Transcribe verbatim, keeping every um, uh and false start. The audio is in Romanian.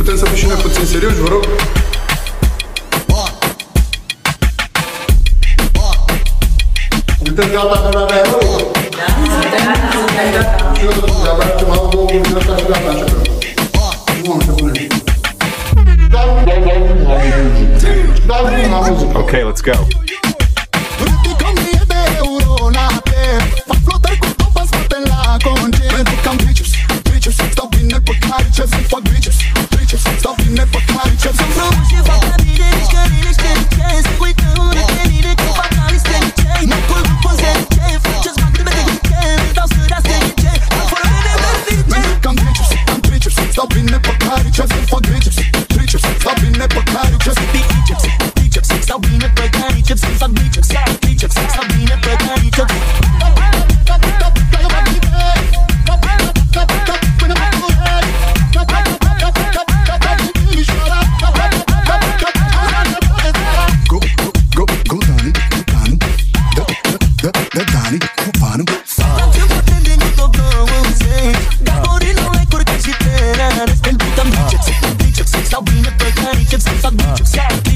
Putem să fim și noi puțin serioși, vă rog? Sunteți gata că n-avea rău? Da, suntem gata. Și eu sunt gata, că m-am două minute ăsta și gata, așa că... Nu am să punem. Okay, let's go. Stau bine pe care încep să fac biceps.